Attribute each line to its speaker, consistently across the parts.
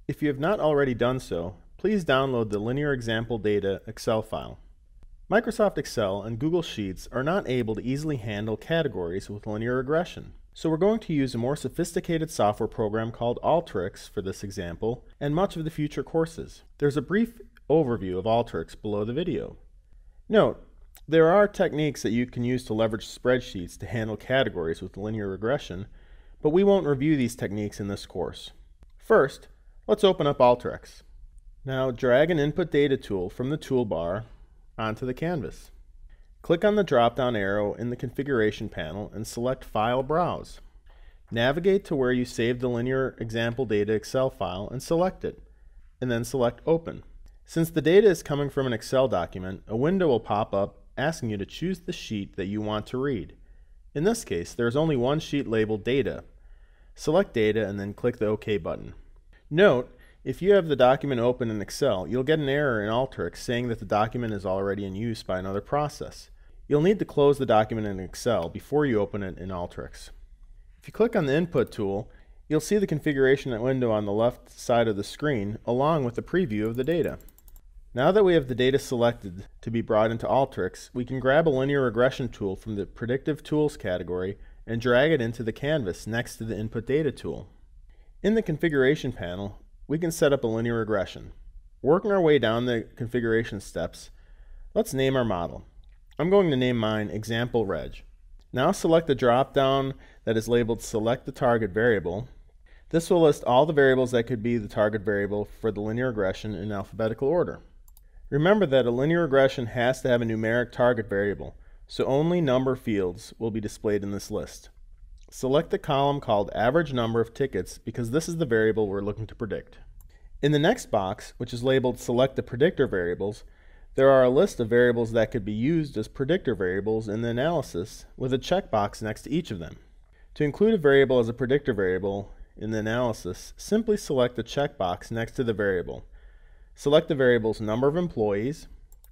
Speaker 1: If you have not already done so, please download the Linear Example Data Excel file. Microsoft Excel and Google Sheets are not able to easily handle categories with linear regression. So we're going to use a more sophisticated software program called Alteryx for this example and much of the future courses. There's a brief overview of Alteryx below the video. Note, there are techniques that you can use to leverage spreadsheets to handle categories with linear regression, but we won't review these techniques in this course. First, let's open up Alteryx. Now drag an input data tool from the toolbar onto the canvas. Click on the drop-down arrow in the configuration panel and select File Browse. Navigate to where you saved the Linear Example Data Excel file and select it, and then select Open. Since the data is coming from an Excel document, a window will pop up asking you to choose the sheet that you want to read. In this case, there is only one sheet labeled Data. Select Data and then click the OK button. Note, if you have the document open in Excel, you'll get an error in Alteryx saying that the document is already in use by another process. You'll need to close the document in Excel before you open it in Alteryx. If you click on the Input tool, you'll see the configuration window on the left side of the screen along with the preview of the data. Now that we have the data selected to be brought into Alteryx, we can grab a linear regression tool from the Predictive Tools category and drag it into the canvas next to the Input Data tool. In the configuration panel, we can set up a linear regression. Working our way down the configuration steps, let's name our model. I'm going to name mine Example Reg. Now select the drop-down that is labeled Select the Target Variable. This will list all the variables that could be the target variable for the linear regression in alphabetical order. Remember that a linear regression has to have a numeric target variable, so only number fields will be displayed in this list. Select the column called Average Number of Tickets because this is the variable we're looking to predict. In the next box, which is labeled Select the Predictor Variables, there are a list of variables that could be used as predictor variables in the analysis with a checkbox next to each of them. To include a variable as a predictor variable in the analysis, simply select the checkbox next to the variable. Select the variables number of employees,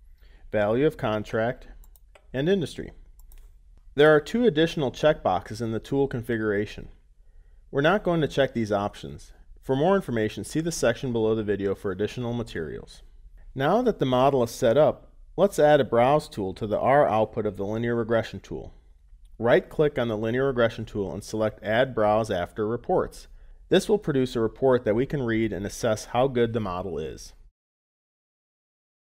Speaker 1: value of contract, and industry. There are two additional checkboxes in the tool configuration. We're not going to check these options. For more information, see the section below the video for additional materials. Now that the model is set up, let's add a Browse tool to the R output of the Linear Regression tool. Right-click on the Linear Regression tool and select Add Browse After Reports. This will produce a report that we can read and assess how good the model is.